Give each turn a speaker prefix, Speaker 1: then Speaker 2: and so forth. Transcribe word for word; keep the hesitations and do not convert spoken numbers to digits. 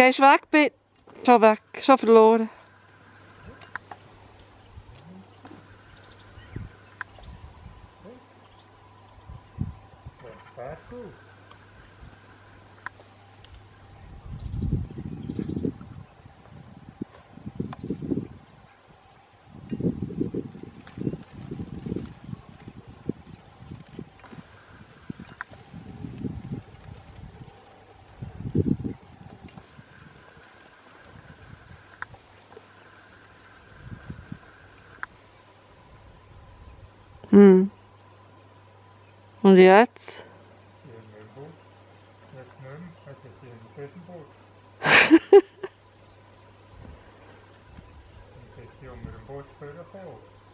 Speaker 1: Gehst weg, bitte. Schon weg, schon verloren. Hm. Und jetzt?
Speaker 2: Unter dem Boot vorgekommen.